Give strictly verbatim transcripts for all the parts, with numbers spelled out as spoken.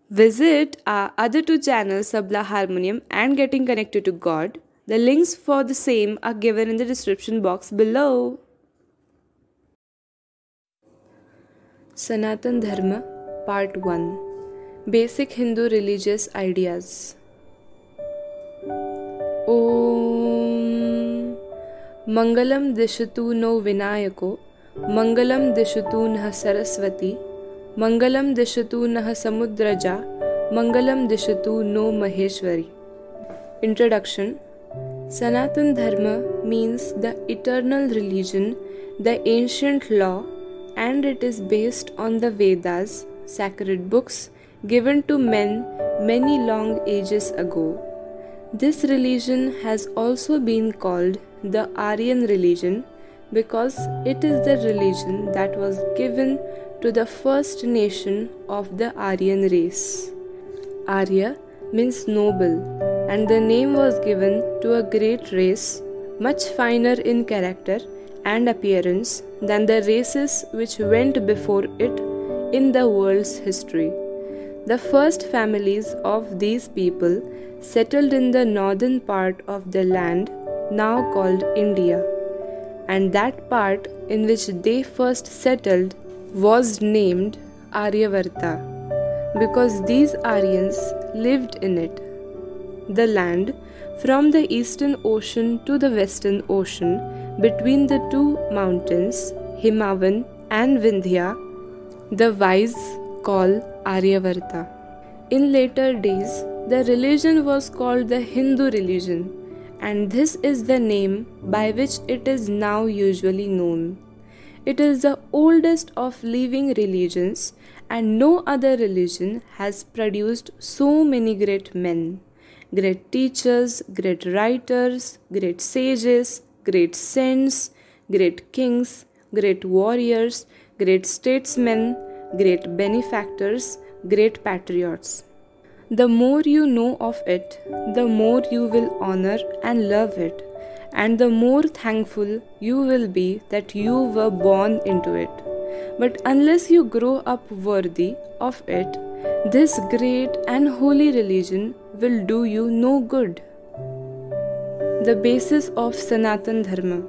Visit our other two channels, Sabla Harmonium and Getting Connected to God. The links for the same are given in the description box below. Sanatan Dharma Part one. Basic Hindu Religious Ideas. Om Mangalam Dishatu no Vinayako, Mangalam Dishatu nah Saraswati, Mangalam Dishatu nah Samudraja, Mangalam Dishatu no Maheshwari. Introduction. Sanatan Dharma means the eternal religion, the ancient law, and it is based on the Vedas, sacred books given to men many long ages ago. This religion has also been called the Aryan religion because it is the religion that was given to the first nation of the Aryan race. Arya means noble, and the name was given to a great race, much finer in character and appearance than the races which went before it in the world's history. The first families of these people settled in the northern part of the land now called India, and that part in which they first settled was named Aryavarta because these Aryans lived in it. The land from the eastern ocean to the western ocean between the two mountains, Himavan and Vindhya, the wise call Aryavarta. In later days, the religion was called the Hindu religion, and this is the name by which it is now usually known. It is the oldest of living religions, and no other religion has produced so many great men, great teachers, great writers, great sages, great saints, great kings, great warriors, great statesmen, great benefactors, great patriots. The more you know of it, the more you will honor and love it, and the more thankful you will be that you were born into it. But unless you grow up worthy of it, this great and holy religion will do you no good. The basis of Sanatan Dharma.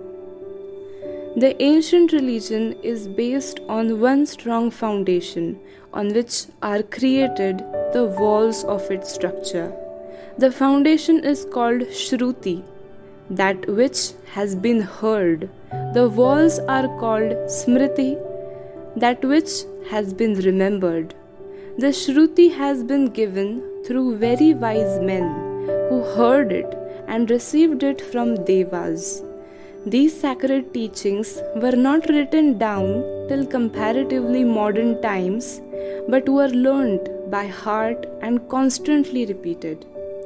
The ancient religion is based on one strong foundation on which are created the walls of its structure. The foundation is called Shruti, that which has been heard. The walls are called Smriti, that which has been remembered. The Shruti has been given through very wise men who heard it and received it from Devas. These sacred teachings were not written down till comparatively modern times, but were learnt by heart and constantly repeated.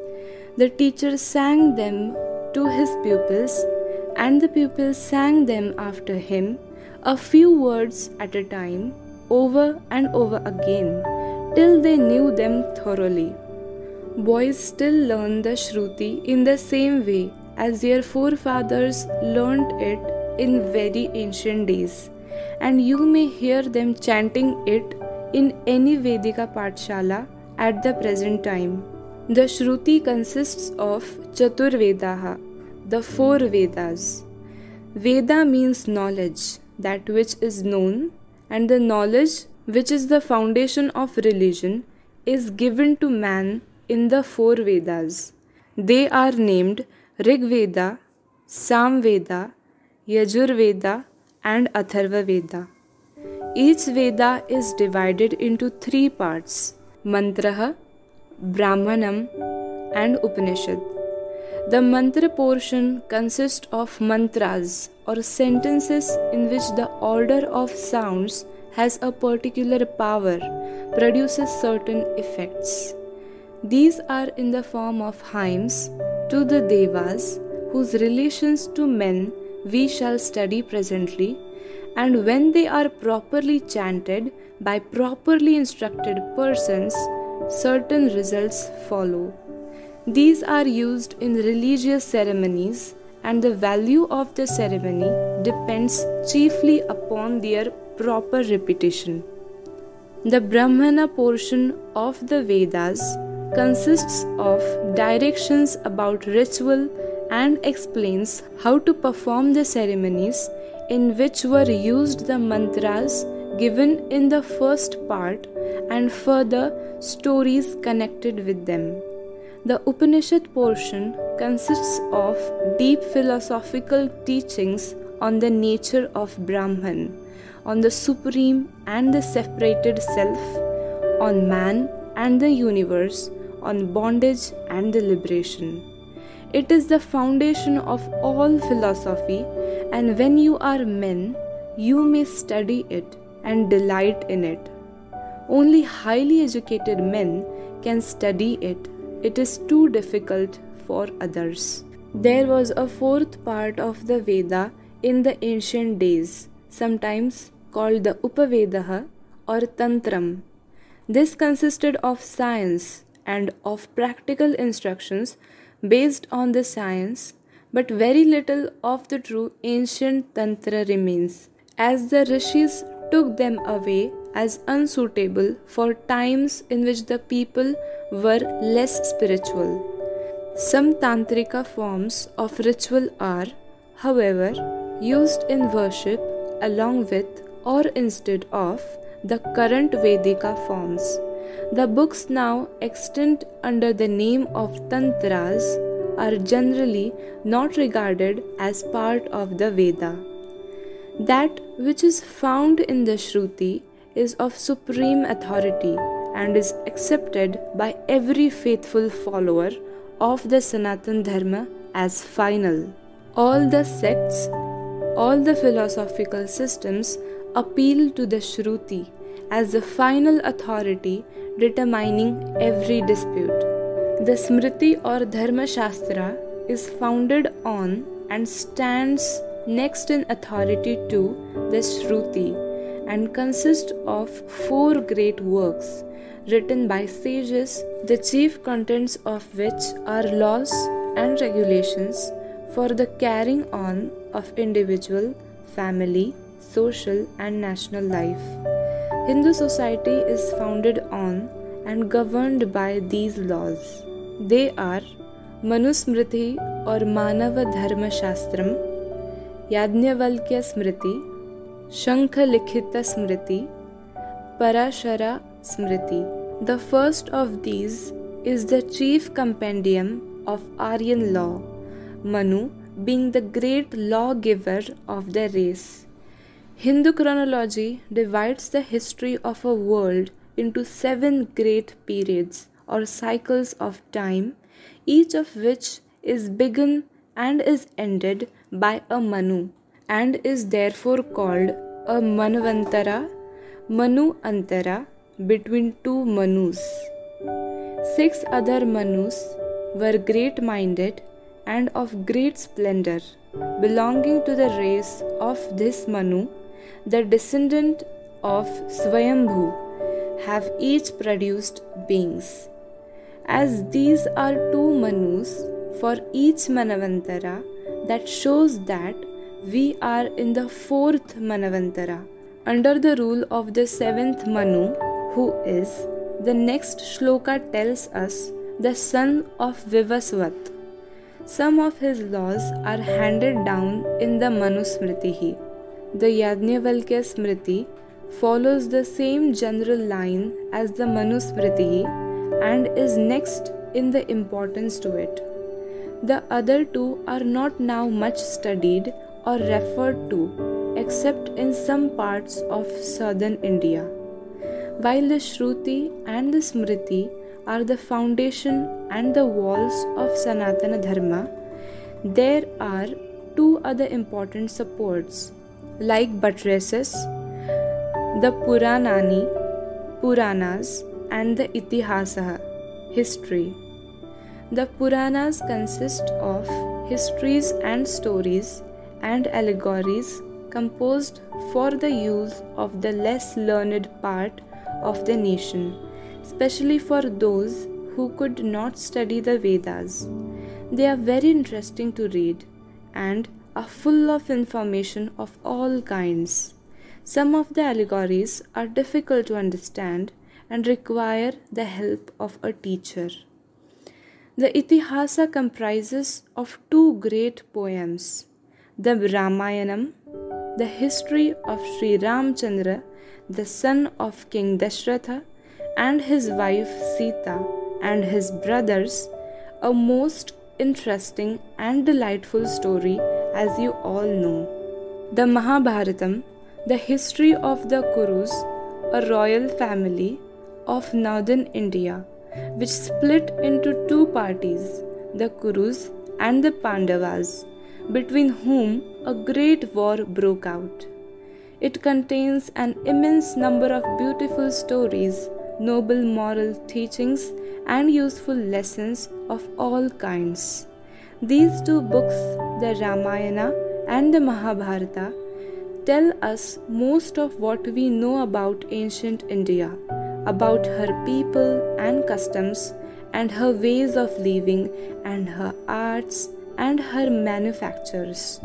The teacher sang them to his pupils, and the pupils sang them after him, a few words at a time, over and over again, till they knew them thoroughly. Boys still learn the Shruti in the same way as their forefathers learnt it in very ancient days, and you may hear them chanting it in any Vedika Pathshala at the present time. The Shruti consists of Chatur Vedaha, the four Vedas. Veda means knowledge, that which is known, and the knowledge which is the foundation of religion is given to man in the four Vedas. They are named Rig Veda, Sam Veda, Yajur Veda, and Atharva Veda. Each Veda is divided into three parts: Mantraha, Brahmanam, and Upanishad. The mantra portion consists of mantras or sentences in which the order of sounds has a particular power, produces certain effects. These are in the form of hymns to the Devas, whose relations to men we shall study presently, and when they are properly chanted by properly instructed persons, certain results follow. These are used in religious ceremonies, and the value of the ceremony depends chiefly upon their proper repetition. The Brahmana portion of the Vedas consists of directions about ritual and explains how to perform the ceremonies in which were used the mantras given in the first part and further stories connected with them. The Upanishad portion consists of deep philosophical teachings on the nature of Brahman, on the supreme and the separated self, on man and the universe, on bondage and the liberation. It is the foundation of all philosophy, and when you are men, you may study it and delight in it. Only highly educated men can study it. It is too difficult for others. There was a fourth part of the Veda in the ancient days, sometimes called the Upavedaha or Tantram. This consisted of science and of practical instructions based on the science, but very little of the true ancient Tantra remains, as the rishis took them away as unsuitable for times in which the people were less spiritual. Some Tantrika forms of ritual are, however, used in worship along with or instead of the current Vedika forms. The books now extant under the name of Tantras are generally not regarded as part of the Veda. That which is found in the Shruti is of supreme authority and is accepted by every faithful follower of the Sanatana Dharma as final. All the sects, all the philosophical systems appeal to the Shruti as the final authority determining every dispute. The Smriti or Dharma Shastra is founded on and stands next in authority to the Shruti and consists of four great works written by sages, the chief contents of which are laws and regulations for the carrying on of individual, family, social and national life. Hindu society is founded on and governed by these laws. They are Manusmriti or Manava Dharma Shastram, Yajnavalkya Smriti, Shankha Likhita Smriti, Parashara Smriti. The first of these is the chief compendium of Aryan law, Manu being the great lawgiver of the race. Hindu chronology divides the history of a world into seven great periods or cycles of time, each of which is begun and is ended by a Manu and is therefore called a Manvantara, Manu Antara, between two Manus. Six other Manus were great-minded and of great splendor, belonging to the race of this Manu, the descendant of Swayambhu, have each produced beings. As these are two Manus for each Manavantara, that shows that we are in the fourth Manavantara, under the rule of the seventh Manu, who is, the next shloka tells us, the son of Vivasvat. Some of his laws are handed down in the Manusmriti. The Yajnavalkya Smriti follows the same general line as the Manusmriti and is next in the importance to it. The other two are not now much studied or referred to except in some parts of southern India. While the Shruti and the Smriti are the foundation and the walls of Sanatana Dharma, there are two other important supports like buttresses, the Puranani, Puranas and the Itihasa, history. The Puranas consist of histories and stories and allegories composed for the use of the less learned part of the nation, especially for those who could not study the Vedas. They are very interesting to read and are full of information of all kinds. Some of the allegories are difficult to understand and require the help of a teacher. The Itihasa comprises of two great poems, the Ramayanam, the history of Sri Ramchandra, the son of King Dashratha, and his wife Sita and his brothers, a most interesting and delightful story, as you all know. The Mahabharatam, the history of the Kurus, a royal family of northern India, which split into two parties, the Kurus and the Pandavas, between whom a great war broke out. It contains an immense number of beautiful stories, noble moral teachings, and useful lessons of all kinds. These two books, the Ramayana and the Mahabharata, tell us most of what we know about ancient India, about her people and customs, and her ways of living, and her arts, and her manufactures.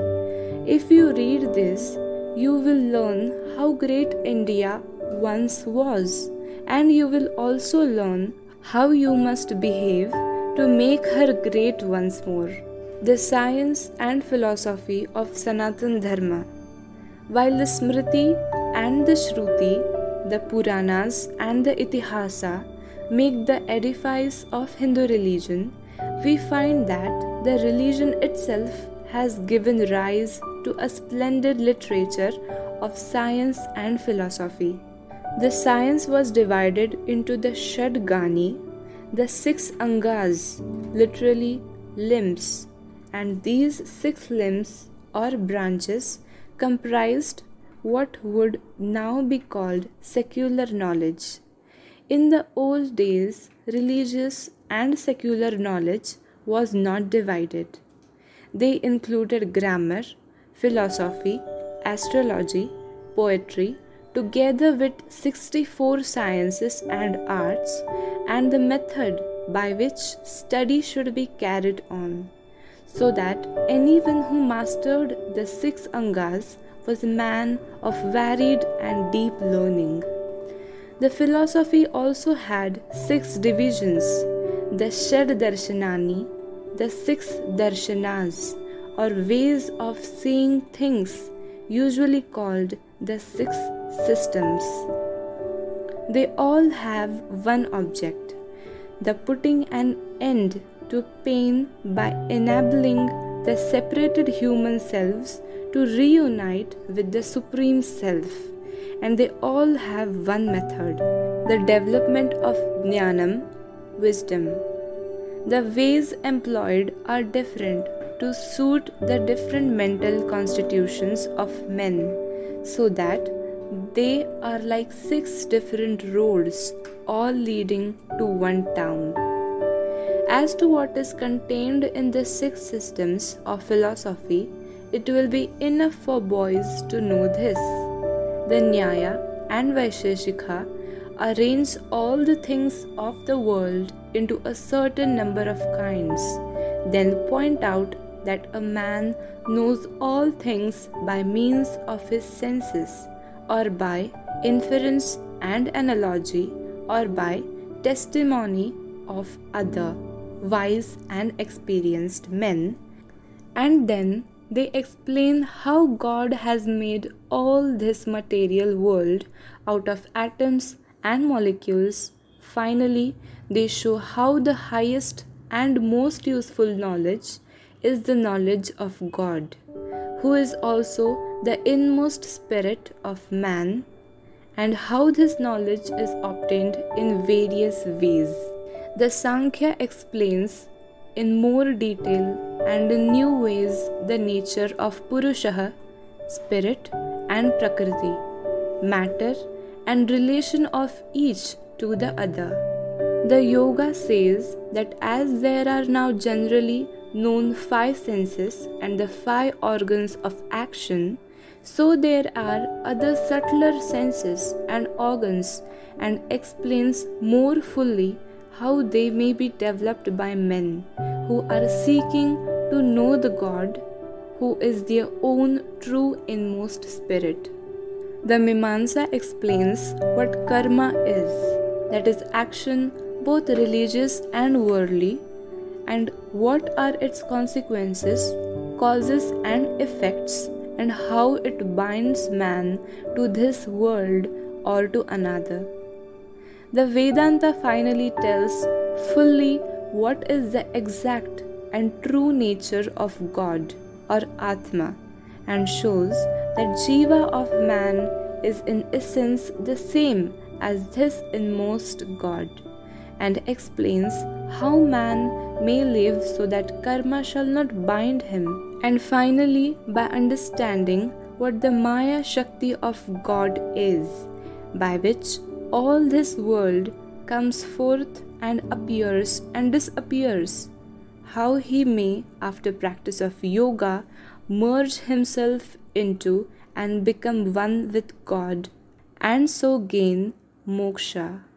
If you read this, you will learn how great India once was, and you will also learn how you must behave to make her great once more. The science and philosophy of Sanatan Dharma. While the Smriti and the Shruti, the Puranas and the Itihasa make the edifice of Hindu religion, we find that the religion itself has given rise to a splendid literature of science and philosophy. The science was divided into the Shadgani, the six Angas, literally limbs, and these six limbs or branches comprised what would now be called secular knowledge. In the old days, religious and secular knowledge was not divided. They included grammar, philosophy, astrology, poetry, together with sixty-four sciences and arts, and the method by which study should be carried on, so that anyone who mastered the six Angas was a man of varied and deep learning. The philosophy also had six divisions, the Shad Darshanani, the six Darshanas, or ways of seeing things, usually called the six systems. They all have one object, the putting an end to pain by enabling the separated human selves to reunite with the Supreme Self, and they all have one method, the development of Jnanam, wisdom. The ways employed are different to suit the different mental constitutions of men, so that they are like six different roads, all leading to one town. As to what is contained in the six systems of philosophy, it will be enough for boys to know this. The Nyaya and Vaisheshika arrange all the things of the world into a certain number of kinds, then point out that a man knows all things by means of his senses, or by inference and analogy, or by testimony of other wise and experienced men, and then they explain how God has made all this material world out of atoms and molecules. Finally, they show how the highest and most useful knowledge is the knowledge of God, who is also the inmost spirit of man, and how this knowledge is obtained in various ways. The Sankhya explains in more detail and in new ways the nature of Purusha, spirit, and Prakriti, matter, and relation of each to the other. The Yoga says that as there are now generally known five senses and the five organs of action, so there are other subtler senses and organs, and explains more fully how they may be developed by men who are seeking to know the God, who is their own true inmost spirit. The Mimamsa explains what karma is, that is, action both religious and worldly, and what are its consequences, causes, and effects, and how it binds man to this world or to another. The Vedanta finally tells fully what is the exact and true nature of God or Atma, and shows that Jiva of man is in essence the same as this inmost God, and explains how man may live so that karma shall not bind him, and finally by understanding what the Maya Shakti of God is, by which all this world comes forth and appears and disappears, how he may, after practice of yoga, merge himself into and become one with God, and so gain moksha.